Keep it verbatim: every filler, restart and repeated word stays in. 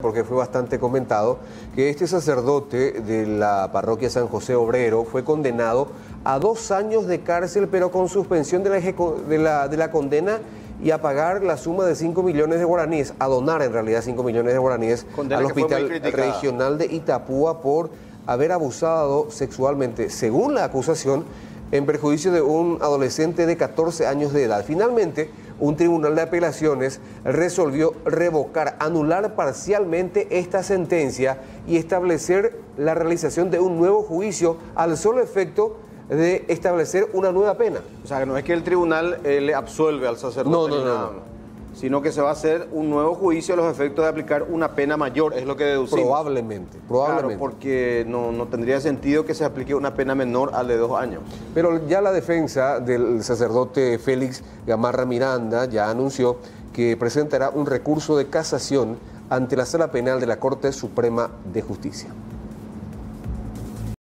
porque fue bastante comentado, que este sacerdote de la parroquia San José Obrero fue condenado a dos años de cárcel, pero con suspensión de la, de la, de la condena y a pagar la suma de cinco millones de guaraníes, a donar en realidad cinco millones de guaraníes condena al Hospital Regional de Itapúa por haber abusado sexualmente, según la acusación, en perjuicio de un adolescente de catorce años de edad. Finalmente, un tribunal de apelaciones resolvió revocar, anular parcialmente esta sentencia y establecer la realización de un nuevo juicio al solo efecto de establecer una nueva pena. O sea, que no es que el tribunal eh, le absuelve al sacerdote, no, no, ni no, nada, no. sino que se va a hacer un nuevo juicio a los efectos de aplicar una pena mayor, es lo que deducimos. Probablemente, probablemente. Claro, porque no, no tendría sentido que se aplique una pena menor al de dos años. Pero ya la defensa del sacerdote Félix Gamarra Miranda ya anunció que presentará un recurso de casación ante la Sala Penal de la Corte Suprema de Justicia.